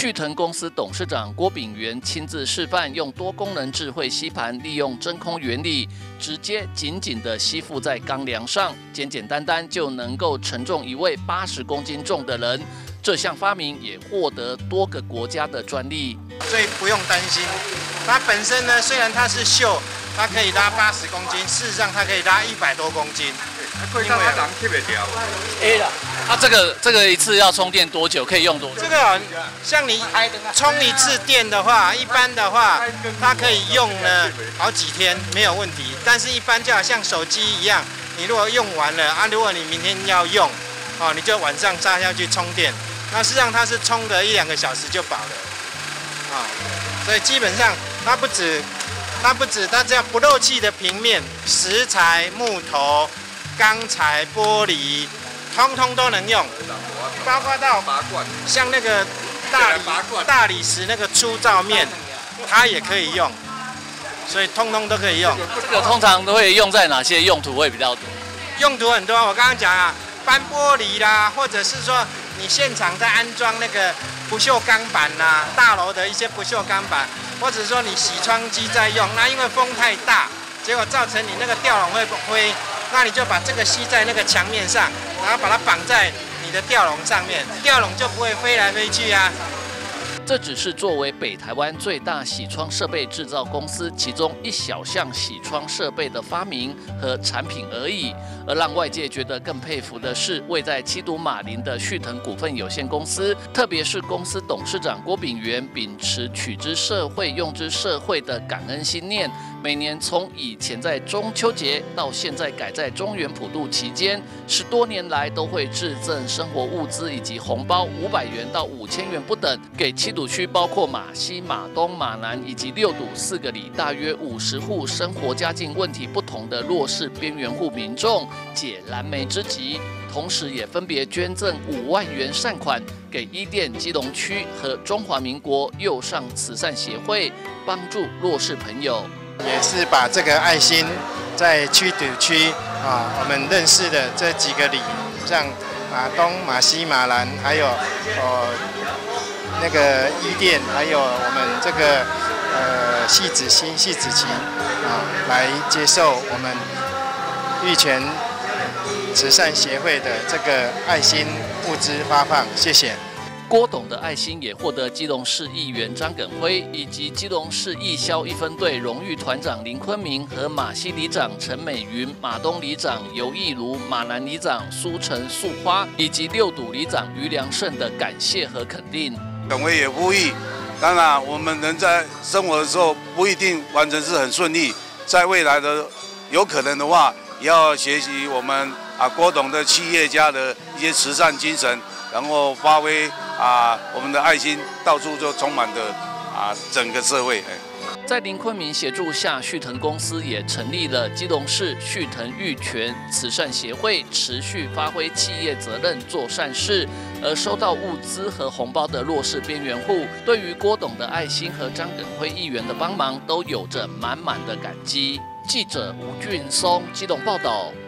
旭腾公司董事长郭炳元亲自示范，用多功能智慧吸盘，利用真空原理，直接紧紧地吸附在钢梁上，简简单单就能够承重一位80公斤重的人。这项发明也获得多个国家的专利， 所以不用担心。它本身呢，虽然它是锈，它可以拉80公斤，事实上它可以拉100多公斤。 因为它人吸不掉。 这个一次要充电多久？可以用多久？ 这个像你充一次电的话，一般的话它可以用呢好几天没有问题。但是一般就好像手机一样，你如果用完了啊，如果你明天要用，你就晚上插下去充电。那实际上它是充个1-2个小时就饱了，所以基本上它不止，它只要不漏气的平面，石材、木头、钢材、玻璃，通通都能用，包括到像那个大理石那个粗糙面，它也可以用，所以通通都可以用。 这个通常都会用在哪些用途会比较多？ 用途很多，我刚刚讲啊，搬玻璃啦，或者是说你现场在安装那个不锈钢板啦，大楼的一些不锈钢板，或者说你洗窗机在用，那因为风太大，结果造成你那个吊笼会灰，那你就把这个吸在那个墙面上，然后把它绑在你的吊笼上面，吊笼就不会飞来飞去啊。 这只是作为北台湾最大洗窗设备制造公司其中一小项洗窗设备的发明和产品而已，而让外界觉得更佩服的是，位在七堵马林的旭腾股份有限公司，特别是公司董事长郭炳元，秉持取之社会、用之社会的感恩心念，每年从以前在中秋节到现在改在中元普渡期间，10多年来都会致赠生活物资以及红包500元到5000元不等，给七堵区包括马西、马东、马南以及6堵4个里大约50户生活家境问题不同的弱势边缘户民众解燃眉之急，同时也分别捐赠5万元善款给伊甸基隆区和中华民国右上慈善协会，帮助弱势朋友。 也是把这个爱心在七堵区我们认识的这几个里，像马东、马西、马南，还有那个伊甸，还有我们这个戏子新、戏子旗来接受我们玉泉慈善协会的这个爱心物资发放，谢谢。 郭董的爱心也获得基隆市议员张耿辉以及基隆市义消1分队荣誉团长林坤明和马西里长陈美云、马东里长尤义如、马南里长苏成素花以及6堵里长于良胜的感谢和肯定。 耿辉也呼吁，当然我们人在生活的时候不一定完全是很顺利，在未来的有可能的话，也要学习我们郭董的企业家的一些慈善精神，然后发挥我们的爱心到处就充满着整个社会。 在林坤明协助下，旭腾公司也成立了基隆市旭腾玉泉慈善协会，持续发挥企业责任做善事。而收到物资和红包的弱势边缘户，对于郭董的爱心和张耿辉议员的帮忙，都有着满满的感激。记者吴俊松基隆报道。